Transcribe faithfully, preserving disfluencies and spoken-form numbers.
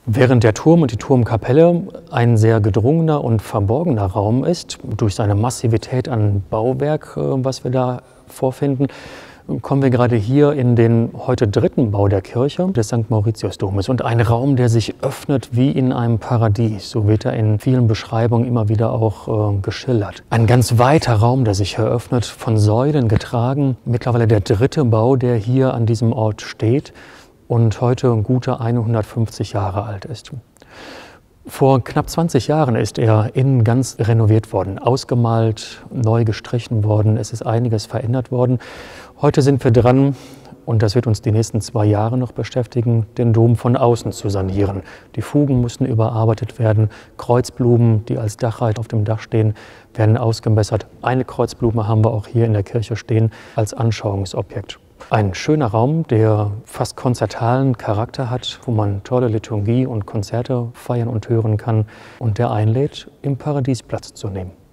Während der Turm und die Turmkapelle ein sehr gedrungener und verborgener Raum ist, durch seine Massivität an Bauwerk, was wir da vorfinden, kommen wir gerade hier in den heute dritten Bau der Kirche des Sankt Mauritius-Domes. Und ein Raum, der sich öffnet wie in einem Paradies. So wird er in vielen Beschreibungen immer wieder auch äh, geschildert. Ein ganz weiter Raum, der sich eröffnet, von Säulen getragen. Mittlerweile der dritte Bau, der hier an diesem Ort steht und heute gute hundertfünfzig Jahre alt ist. Vor knapp zwanzig Jahren ist er innen ganz renoviert worden, ausgemalt, neu gestrichen worden. Es ist einiges verändert worden. Heute sind wir dran, und das wird uns die nächsten zwei Jahre noch beschäftigen, den Dom von außen zu sanieren. Die Fugen müssen überarbeitet werden. Kreuzblumen, die als Dachreit auf dem Dach stehen, werden ausgebessert. Eine Kreuzblume haben wir auch hier in der Kirche stehen als Anschauungsobjekt. Ein schöner Raum, der fast konzertalen Charakter hat, wo man tolle Liturgie und Konzerte feiern und hören kann und der einlädt, im Paradies Platz zu nehmen.